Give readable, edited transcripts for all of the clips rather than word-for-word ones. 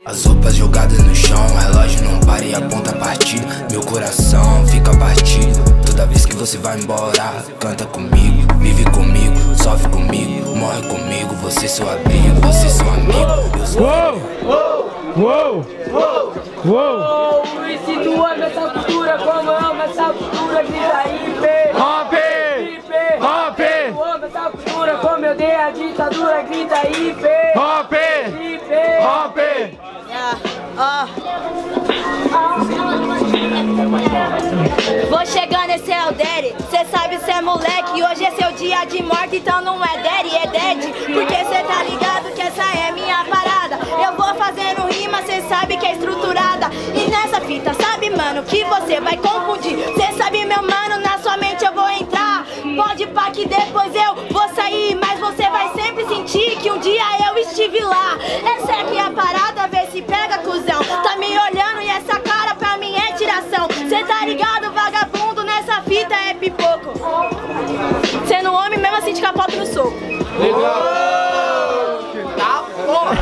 As roupas jogadas no chão, o relógio não para e aponta a partida. Meu coração fica partido toda vez que você vai embora. Canta comigo, vive comigo, sofre comigo, morre comigo. Você seu abrigo, você seu amigo. Eu sou Uou! Uou! E se tu ama essa cultura como eu amo essa cultura, grita aí, Rompe! Rompe! Tu ama essa cultura como eu dei a ditadura, grita aí, Rompe! Rompe! Vou chegando, esse é o Daddy. Cê sabe, cê é moleque. Hoje é seu dia de morte, então não é Daddy, é Dead. Porque cê tá ligado que essa é minha parada. Eu vou fazendo rima, cê sabe que é estruturada. E nessa fita, sabe, mano, que você vai confundir. Cê sabe, meu mano, na sua mente eu vou entrar. Pode pá que depois eu vou sair, mas você vai sempre sentir que um dia eu estive lá. Essa aqui é a parada, vê se pega, cuzão. Tá me olhando e essa cara pra mim é tiração. Cê tá ligado, vagabundo, nessa fita é pipoco. Sendo homem, mesmo assim te capota no soco. Tá porra!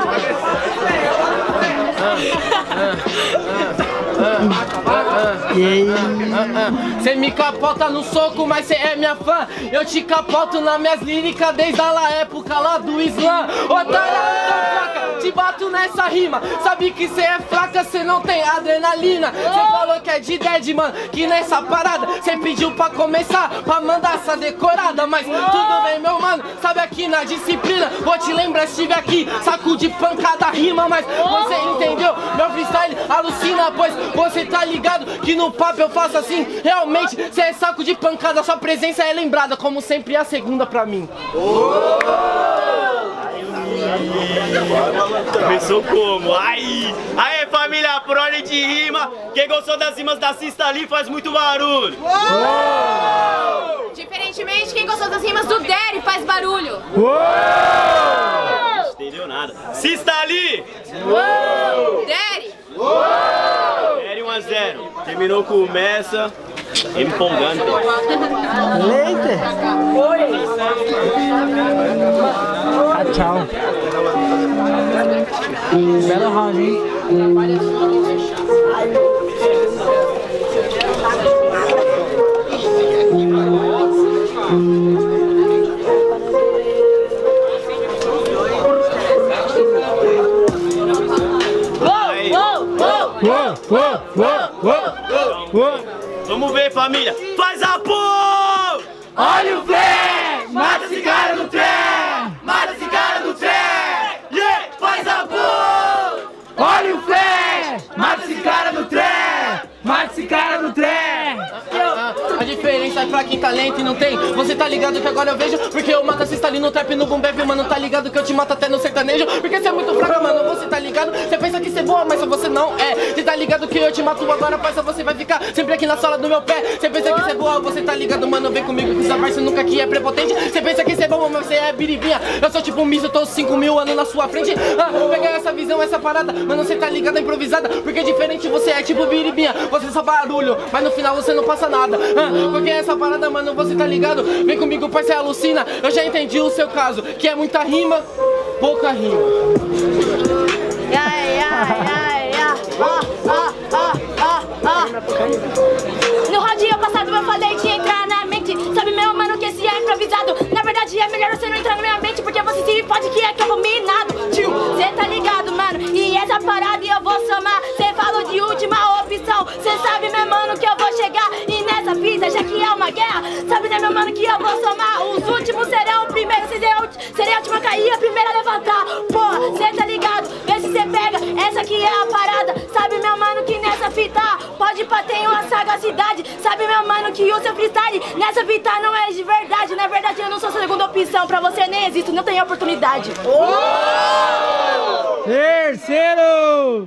Cê me capota no soco, mas cê é minha fã. Eu te capoto nas minhas líricas desde a época lá do Islã. Otária, te bato nessa rima. Sabe que cê é fraca, cê não tem adrenalina. Cê falou que é de dead, mano, que nessa parada cê pediu pra começar, pra mandar essa decorada. Mas tudo bem, meu mano, sabe aqui na disciplina. Vou te lembrar, estive aqui, saco de pancada rima. Mas você entendeu, meu freestyle alucina. Pois você tá ligado que no papo eu faço assim. Realmente, cê é saco de pancada, sua presença é lembrada. Como sempre, é a segunda pra mim. Começou como? Aí família Prole de rima. Quem gostou das rimas da Cista ali faz muito barulho. Diferentemente, quem gostou das rimas do Daddy faz barulho. Não entendeu nada. Cista ali. Daddy! Daddy 1 a 0. Terminou, começa. Empolgante. Leite! Tchau. Belo round, hein? Vamos ver, família. Faz a porra! Olha o flare! Mata esse cara no trem! Mata esse cara do trem! Yeah! Faz a porra! Olha o flare! Mata esse cara no trem! Mata esse cara no trem! A diferença é pra quem tá lento e não tem. Você tá ligado que agora eu vejo. Porque eu mato a cista ali no trap, no boom bap, mano. Tá ligado que eu te mato até no sertanejo. Porque você é muito fraca, mano. Você tá ligado? Você pensa que você é boa, mas só você não é. Você tá ligado que eu te mato agora, parça. Você vai ficar sempre aqui na sola do meu pé. Você pensa que você é boa, você tá ligado, mano. Vem comigo que essa parça nunca aqui é prepotente. Você pensa que você é bom, mas você é biribinha. Eu sou tipo um misto, tô 5.000 anos na sua frente. Pega essa visão, essa parada. Mano, você tá ligado, é improvisada. Porque diferente você é tipo biribinha. Você só barulho, mas no final você não passa nada. Porque essa parada, mano, você tá ligado? Vem comigo, parceiro, alucina. Eu já entendi o seu caso, que é muita rima, pouca rima. No rodinho passado eu falei de entrar na mente. Sabe, meu mano, que esse é improvisado. Na verdade é melhor você não entrar na minha mente, porque você se pode que é que eu vou minado. Tio, cê tá ligado, mano? E essa parada eu vou somar. Cê falou de última opção. Cê sabe, meu mano, que eu vou chegar. E nessa fita, já que é uma guerra, sabe, né, meu mano, que eu vou somar. Os últimos serão o primeiro. Serei a última a cair, a primeira a levantar. Porra, cê tá ligado? Vê se cê pega. Essa aqui é a parada. Sabe, meu mano, que nessa fita pode pra ter uma sagacidade. Sabe, meu mano, que o seu freestyle nessa fita não é de verdade. Na verdade, eu não sou a segunda opção. Pra você nem existo, não tem oportunidade. Terceiro!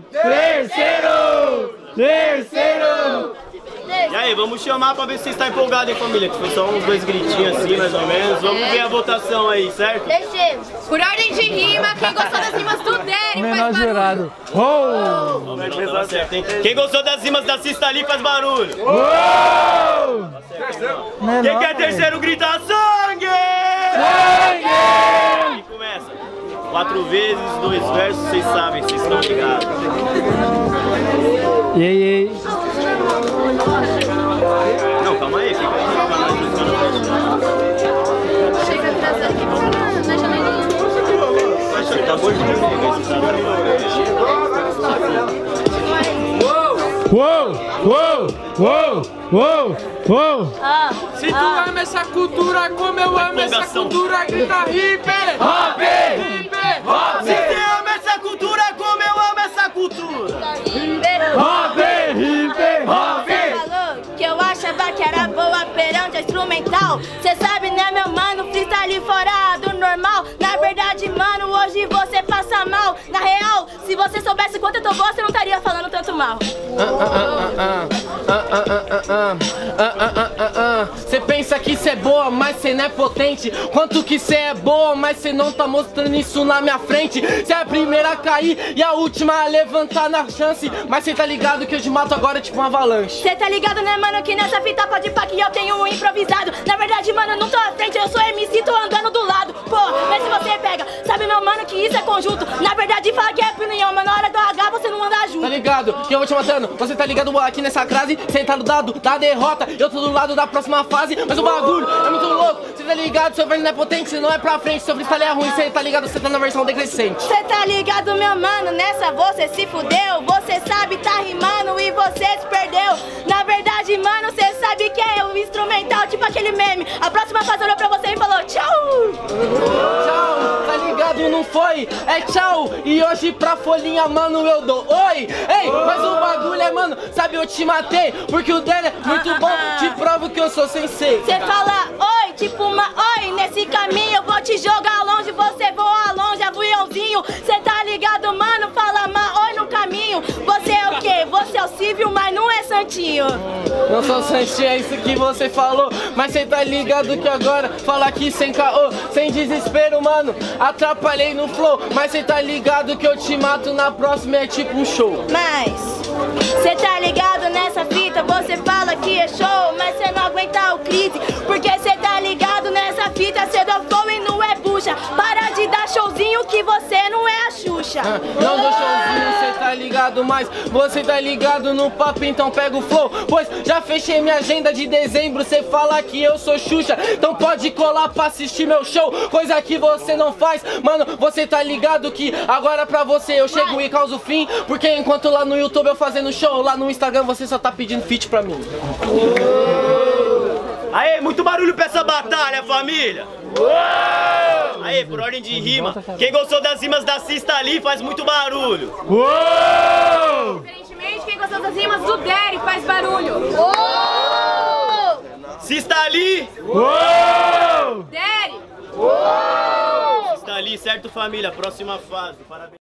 E aí, vamos chamar pra ver se você está empolgado, hein, família? Que foi só uns 2 gritinhos assim, mais ou menos. Vamos ver a votação aí, certo? Deixemos. Por ordem de rima, quem gostou das rimas do Daddy faz barulho. Não, tá certo, hein? Quem gostou das rimas da Cista ali faz barulho. Quem quer terceiro grita sangue! Sangue! E começa. 4 vezes, 2 versos, vocês sabem, vocês estão ligados. E aí? Não, calma aí, fica aí. Chega atrasado aqui na janelinha. Acabou de Se tu ama essa cultura como eu amo essa cultura, grita hip hop! Hip hop! Se você ama essa cultura como eu amo essa cultura. Hop, hip hop! Falou que eu achava que era boa perante a instrumental. Cê sabe, né, meu mano, freestyle fora do normal. Na verdade, mano, hoje você passa mal. Na real, se você soubesse quanto eu tô boa, você não estaria falando tanto mal. Cê pensa que cê é boa, mas cê não é potente. Quanto que cê é boa, mas cê não tá mostrando isso na minha frente. Cê é a primeira a cair e a última a levantar na chance. Mas cê tá ligado que eu te mato agora tipo uma avalanche. Cê tá ligado, né, mano, que nessa fita pode pá que eu tenho um improvisado. Na verdade, mano, eu não tô à frente, eu sou MC, tô andando do lado. Pô, mas se você pega, sabe, meu mano, que isso é conjunto. Na verdade, fala que é opinião, mas na hora do H você não anda junto. Tá ligado que eu vou te matando. Você tá ligado aqui nessa crase. Cê tá do lado da derrota, eu tô do lado da próxima fase. Mas o bagulho é muito louco. Cê tá ligado, seu verso não é potente, cê não é pra frente. Seu freestyle é ruim, cê tá ligado, cê tá na versão decrescente. Cê tá ligado, meu mano, nessa você se fudeu. Você sabe, tá rimando e você se perdeu. Na verdade, mano, cê sabe que é um instrumental, tipo aquele meme. A próxima fase olhou pra você e falou tchau. Tchau, tá ligado, não foi? É tchau. E hoje pra folhinha, mano, eu dou oi. Ei, mas o bagulho é, mano, sabe, eu te matei. Porque o dele é muito bom, te provo que eu sou sensei. Cê fala oi, tipo uma oi. Nesse caminho eu vou te jogar longe, você voa longe, aviãozinho. Cê tá ligado, mano, fala oi no caminho. Você é o quê? Você é o civil, mas não é santinho. Não sou santinho, é isso que você falou. Mas cê tá ligado que agora fala aqui sem caô, sem desespero, mano. Atrapalhei no flow, mas cê tá ligado que eu te mato na próxima, é tipo um show. Mas cê tá ligado nessa fita, você fala que é show, mas cê não aguenta o crise. Porque cê tá ligado nessa fita, cê dá flow e não é bucha. Para de dar showzinho que você não é a Xuxa. Não dou showzinho, cê tá ligado, mas você tá ligado no papo, então pega o flow. Pois já fechei minha agenda de dezembro, cê fala que eu sou Xuxa. Então pode colar pra assistir meu show, coisa que você não faz. Mano, você tá ligado que agora pra você eu chego e causo fim. Porque enquanto lá no YouTube eu fazendo show, lá no Instagram você só tá pedindo feat pra mim. Aê, muito barulho pra essa batalha, família! Aê, por ordem de rima, quem gostou das rimas da Cista ali faz muito barulho. Diferentemente, quem gostou das rimas do Derry faz barulho. Cista ali! Derry! Cista ali, certo, família? Próxima fase, parabéns.